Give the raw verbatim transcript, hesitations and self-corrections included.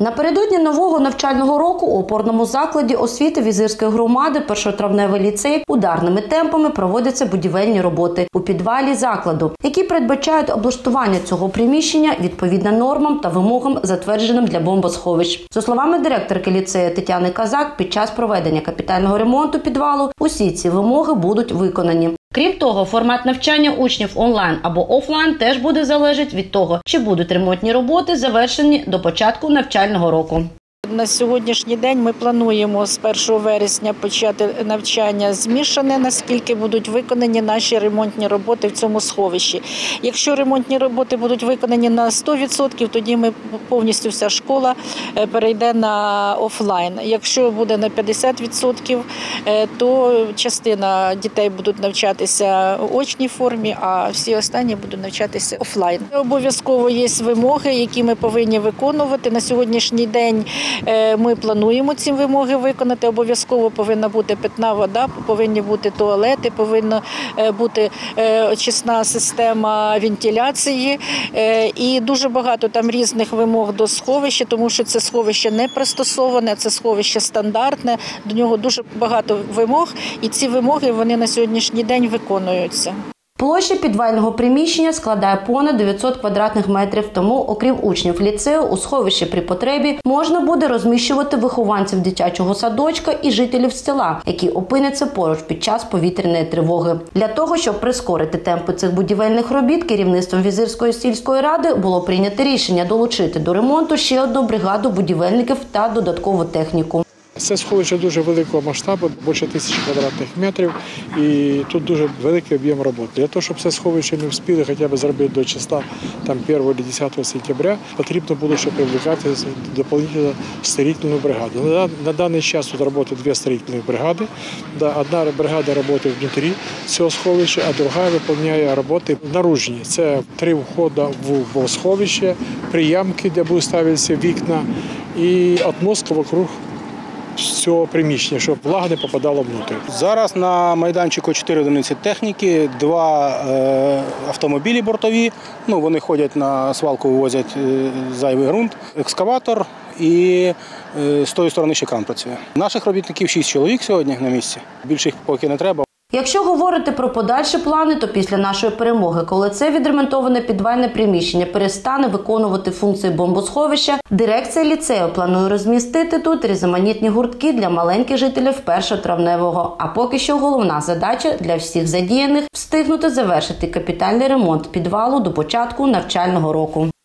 Напередодні нового навчального року у опорному закладі освіти Візирської громади першотравневий ліцей ударними темпами проводяться будівельні роботи у підвалі закладу, які передбачають облаштування цього приміщення відповідно нормам та вимогам, затвердженим для бомбосховищ. За словами директорки ліцею Тетяни Казак, під час проведення капітального ремонту підвалу усі ці вимоги будуть виконані. Крім того, формат навчання учнів онлайн або офлайн теж буде залежати від того, чи будуть ремонтні роботи завершені до початку навчального року. На сьогоднішній день ми плануємо з першого вересня почати навчання змішане, наскільки будуть виконані наші ремонтні роботи в цьому сховищі. Якщо ремонтні роботи будуть виконані на сто відсотків, тоді ми повністю вся школа перейде на офлайн. Якщо буде на п'ятдесят відсотків, то частина дітей будуть навчатися в очній формі, а всі останні будуть навчатися офлайн. Обов'язково є вимоги, які ми повинні виконувати. На сьогоднішній день ми плануємо ці вимоги виконати. Обов'язково повинна бути питна вода, повинні бути туалети, повинна бути очисна система вентиляції. І дуже багато там різних вимог до сховища, тому що це сховище не пристосоване, це сховище стандартне, до нього дуже багато вимог, і ці вимоги вони на сьогоднішній день виконуються. Площа підвального приміщення складає понад дев'ятсот квадратних метрів, тому, окрім учнів ліцею, у сховищі при потребі можна буде розміщувати вихованців дитячого садочка і жителів села, які опиняться поруч під час повітряної тривоги. Для того, щоб прискорити темпи цих будівельних робіт, керівництвом Візирської сільської ради було прийнято рішення долучити до ремонту ще одну бригаду будівельників та додаткову техніку. Це сховище дуже великого масштабу, більше тисячі квадратних метрів, і тут дуже великий об'єм роботи. Для того, щоб це сховище ми встигли хоча б зробити до числа там, першого або десятого сентября, потрібно було ще привлекати дополнительну строительну бригаду. На, на даний час тут працюють дві строительні бригади. Одна бригада працює внутрі цього сховища, а друга виконує роботи наружні. Це три входи в сховище, приямки, де будуть ставитися вікна, і отмостка вокруг цього приміщення, щоб влага не попадала внутрі. Зараз на майданчику чотири одиниці техніки, два е, автомобілі бортові, ну, вони ходять на свалку, вивозять е, зайвий ґрунт, екскаватор і е, з тої сторони ще кран працює. Наших робітників шість чоловік сьогодні на місці, більше їх поки не треба. Якщо говорити про подальші плани, то після нашої перемоги, коли це відремонтоване підвальне приміщення перестане виконувати функції бомбосховища, дирекція ліцею планує розмістити тут різноманітні гуртки для маленьких жителів першотравневого. А поки що головна задача для всіх задіяних – встигнути завершити капітальний ремонт підвалу до початку навчального року.